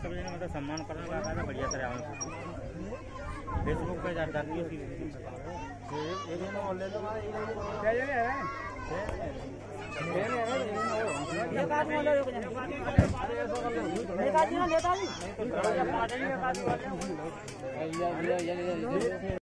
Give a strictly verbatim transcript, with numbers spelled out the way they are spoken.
सब जने मतलब सम्मान करने लगा था बढ़िया तरह आवे फेसबुक पे जाता है उसकी ये ये ना बोल ले तो क्या ये है ये नहीं है ये काट बोलो रुक जा अरे ऐसा कर ले नहीं काट ना लेता नहीं नहीं तो पार्टी में काट बोल ले ये ये ये